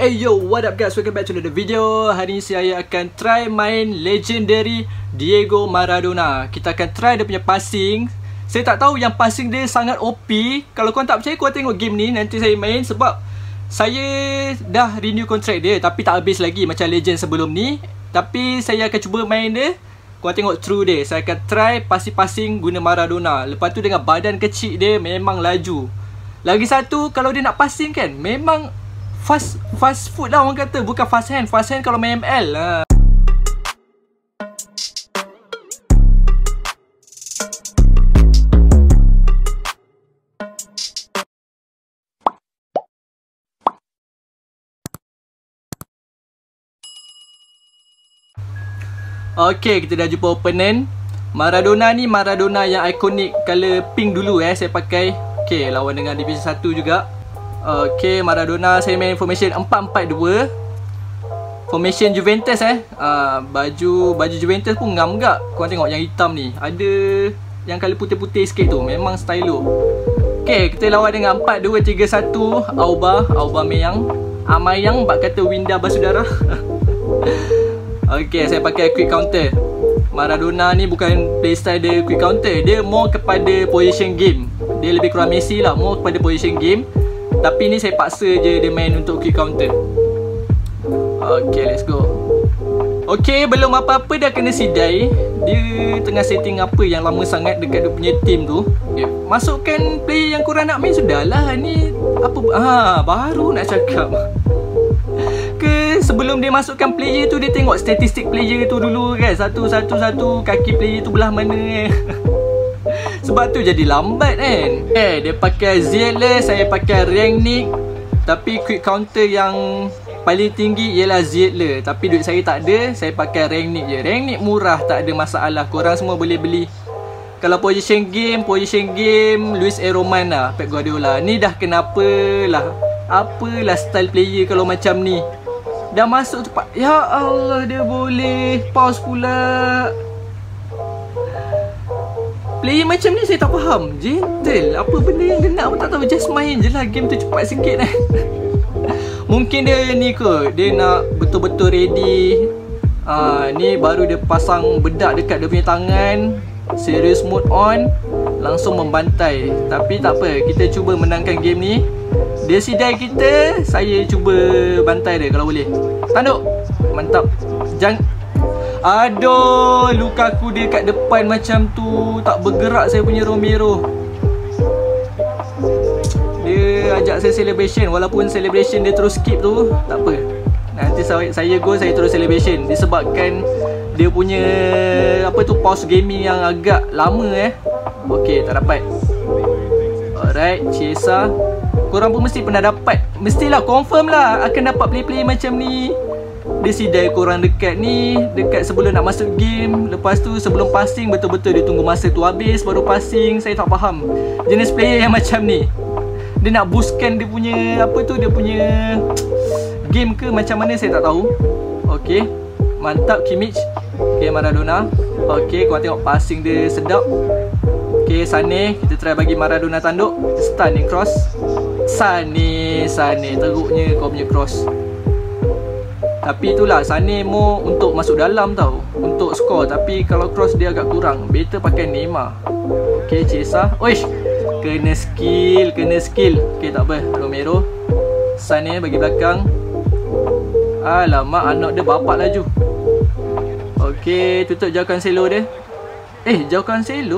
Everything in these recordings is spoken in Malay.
Hey yo, what up guys, welcome back to another video. Hari ni saya akan try main legendary Diego Maradona. Kita akan try dia punya passing. Saya tak tahu yang passing dia sangat OP. Kalau korang tak percaya, korang tengok game ni. Nanti saya main sebab saya dah renew contract dia, tapi tak habis lagi macam legend sebelum ni. Tapi saya akan cuba main dia. Korang tengok through dia. Saya akan try passing-passing guna Maradona. Lepas tu dengan badan kecil dia memang laju. Lagi satu, kalau dia nak passing kan, memang fast foot lah orang kata. Bukan fast hand. Fast hand kalau main ML lah. Okay, kita dah jumpa opponent. Maradona ni Maradona yang ikonik color pink dulu saya pakai. Okay, lawan dengan divisi 1 juga. Okay, Maradona saya main formation 4-4-2. Formation Juventus baju Juventus pun ngam gak. Korang tengok yang hitam ni, ada yang color putih-putih sikit tu, memang stylo. Okay, kita lawan dengan 4-2-3-1. Aubameyang bak kata Winda Basudara. Okay, saya pakai quick counter. Maradona ni bukan playstyle dia quick counter. Dia more kepada position game. Dia lebih kurang Messi lah, more kepada position game. Tapi ni saya paksa je dia main untuk quick counter. Okay, let's go. Okay, belum apa-apa dah kena sidai. Dia tengah setting apa yang lama sangat dekat dia punya team tu. Okay, masukkan player yang korang nak main sudahlah. Ni apa, baru nak cakap. Ke sebelum dia masukkan player tu, dia tengok statistik player tu dulu kan. Satu kaki player tu belah mana. Sebab tu jadi lambat kan. Dia pakai Ziyech, saya pakai Rangnick. Tapi quick counter yang paling tinggi ialah Ziyech. Tapi duit saya tak ada, saya pakai Rangnick je. Rangnick murah, tak ada masalah. Korang semua boleh beli. Kalau position game Luis Roman lah, Pep Guardiola. Ni dah kenapa lah. Apalah style player kalau macam ni. Dah masuk cepat. Ya Allah, dia boleh pause pula. Player macam ni saya tak faham. Gentle, apa benda yang kena pun tak tahu. Just main je lah game tu cepat sikit Mungkin dia ni ke, dia nak betul-betul ready. Ni baru dia pasang bedak dekat dia punya tangan. Serious mode on, langsung membantai. Tapi tak apa, kita cuba menangkan game ni. Dia sidai kita, saya cuba bantai dia kalau boleh. Tanduk, mantap. Jangan. Aduh, Lukaku dia kat depan macam tu, tak bergerak saya punya Romero. Dia ajak saya celebration, walaupun celebration dia terus skip tu, tak apa. Nanti saya go, saya terus celebration. Disebabkan dia punya apa tu, pause gaming yang agak lama Okay, tak dapat. Alright, Chiesa. Korang pun mesti pernah dapat, mestilah confirm lah akan dapat play-play macam ni. Dia sidai korang dekat ni, dekat sebelum nak masuk game. Lepas tu sebelum passing, betul-betul dia tunggu masa tu habis baru passing. Saya tak faham jenis player yang macam ni. Dia nak boostkan dia punya apa tu, dia punya game ke macam mana, saya tak tahu. Okay, mantap Kimmich. Okay, Maradona. Okay, korang tengok passing dia sedap. Okay, Sané, kita try bagi Maradona tanduk. Stunning cross. Sané, teruknya kau punya cross. Tapi itulah, Sané more untuk masuk dalam tau, untuk score. Tapi kalau cross dia agak kurang. Better pakai Neymar. Okay, Chiesa. Oish, kena skill. Okay, tak apa, Romero. Sané bagi belakang. Alamak, anak dia bapak laju. Okay, tutup jauh Cancelo dia. Jauh Cancelo.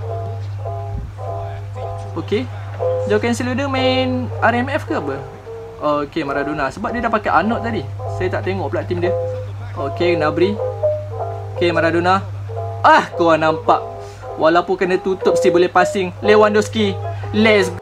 Okay, jauh Cancelo dia main RMF ke apa? Okay, Maradona. Sebab dia dah pakai Arnold tadi. Saya tak tengok pula tim dia. Okay, Gnabry. Okay, Maradona. Korang nampak, walaupun kena tutup still boleh passing. Lewandowski. Let's go.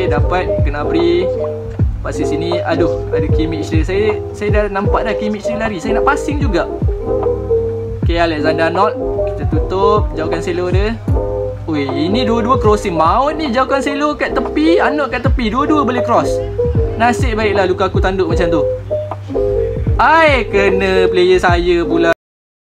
dapat Gnabry. Pasal sini, aduh, ada Kimmich dia. Saya dah nampak dah Kimmich dia lari. Saya nak passing juga. Okay, Alexander-Arnold. Kita tutup, jauhkan Cancelo dia. Ui, ini dua-dua crossing. Maut ni, jauhkan Cancelo kat tepi, Arnold kat tepi. Dua-dua boleh cross. Nasib baiklah Lukaku tanduk macam tu. Ai, kena player saya pula.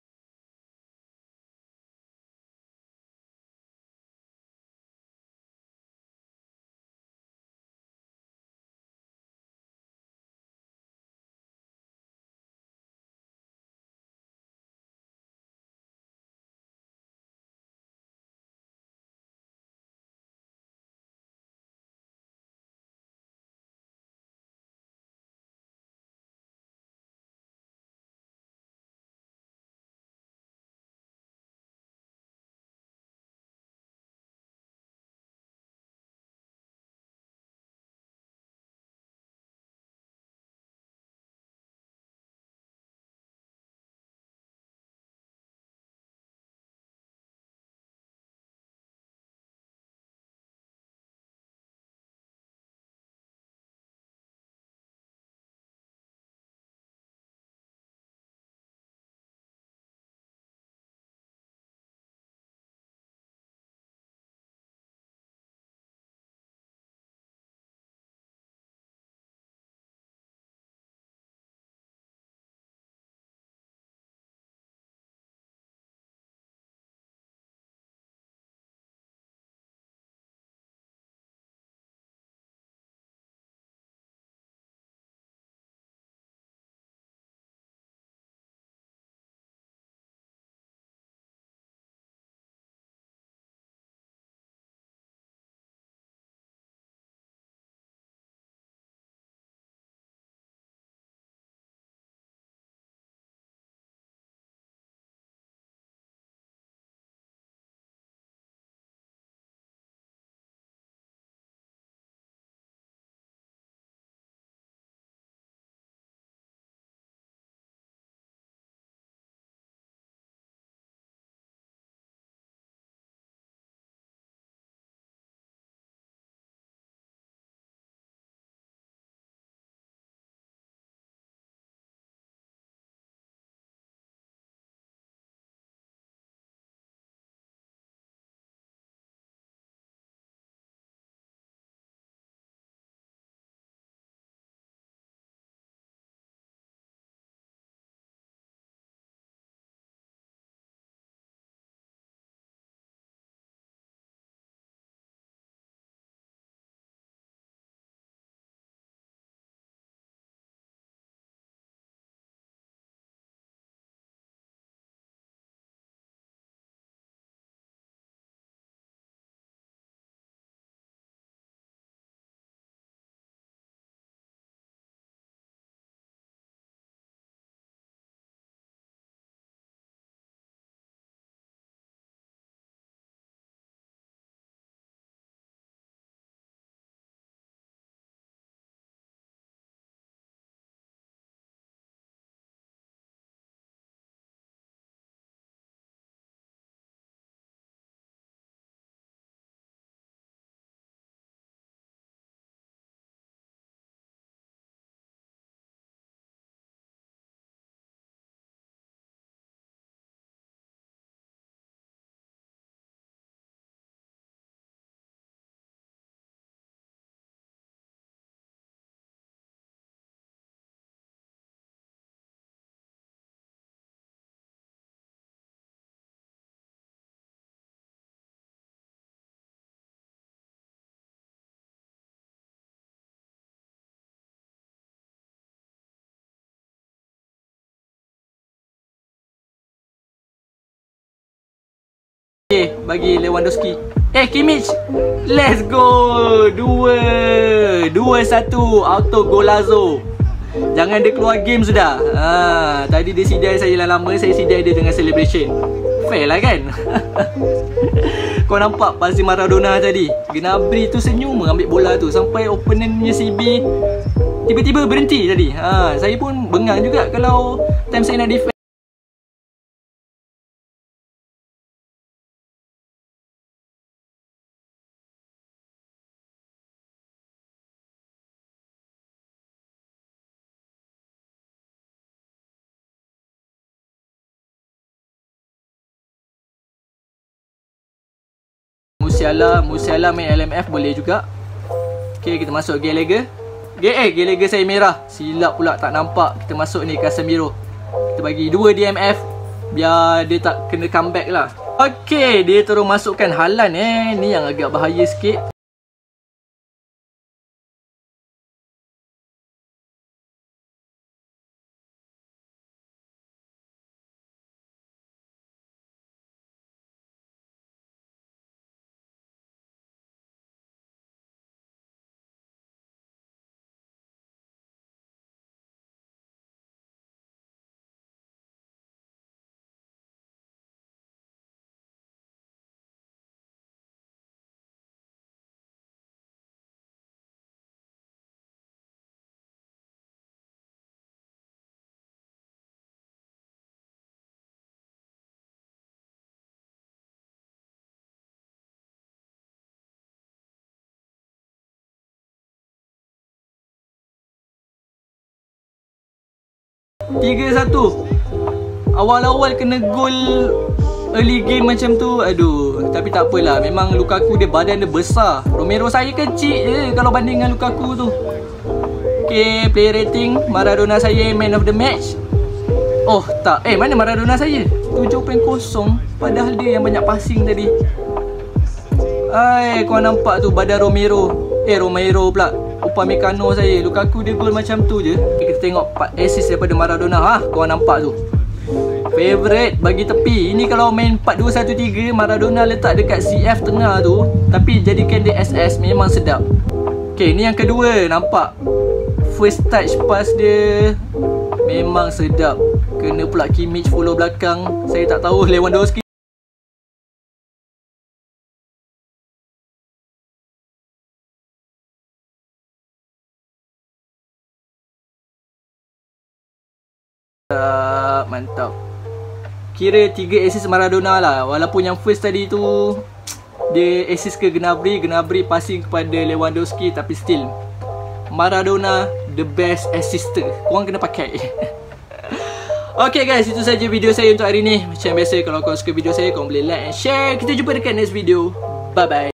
Okay, bagi Lewandowski. Kimmich. Let's go. 2-1 auto golazo. Jangan dia keluar game sudah. Tadi dia sidai saya lama, saya sidai dia dengan celebration. Fair lah kan? Kau nampak pasti Maradona tadi. Gnabry tu senyum ambil bola tu sampai opponentnya CB tiba-tiba berhenti tadi. Saya pun bengang juga kalau time saya nak defend. Musiala. Musiala main LMF boleh juga. Okay, kita masuk Gallagher. Gallagher saya merah. Silap pula tak nampak. Kita masuk ni Casemiro. Kita bagi 2 DMF biar dia tak kena comeback lah. Okay, dia terus masukkan Haaland ni yang agak bahaya sikit. Tiga satu. Awal-awal kena gol early game macam tu, aduh. Tapi tak apalah, memang Lukaku dia badan dia besar. Romero saya kecil je kalau banding dengan Lukaku tu. Okay, player rating Maradona saya man of the match. Oh tak, mana Maradona saya? 7.0. Padahal dia yang banyak passing tadi. Kau nampak tu badan Romero. Romero pula, Upamecano saya. Lukaku dia gol macam tu je. Kita tengok 4 assist daripada Maradona. Kau nampak tu. Favorite bagi tepi. Ini kalau main 4-2-1-3, Maradona letak dekat CF tengah tu, tapi jadikan dia SS, memang sedap. Okay, ni yang kedua. Nampak first touch pass dia memang sedap. Kena pula Kimmich follow belakang. Saya tak tahu Lewandowski mantap. Kira 3 assist Maradona lah. Walaupun yang first tadi tu dia assist ke Gnabry, Gnabry passing kepada Lewandowski, tapi still Maradona the best assister. Korang kena pakai. Okay guys, itu saja video saya untuk hari ni. Macam biasa, kalau korang suka video saya, korang boleh like and share. Kita jumpa dekat next video. Bye bye.